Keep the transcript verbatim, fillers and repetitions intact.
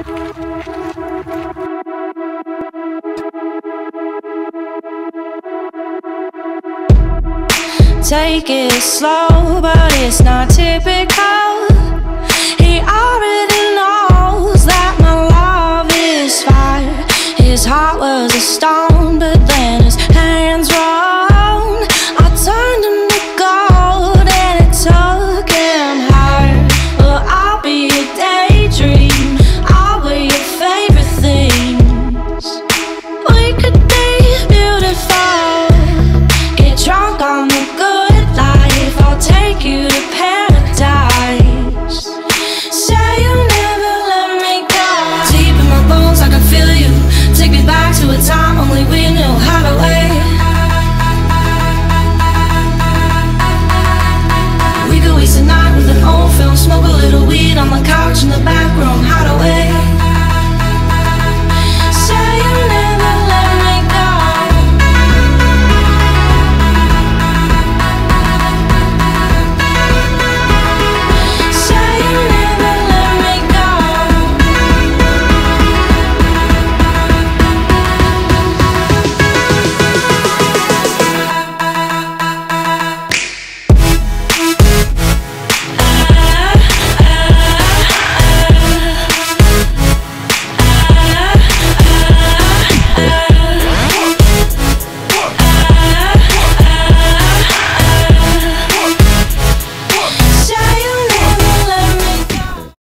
Take it slow, but it's not typical. He already knows that my love is fire. His heart was a star.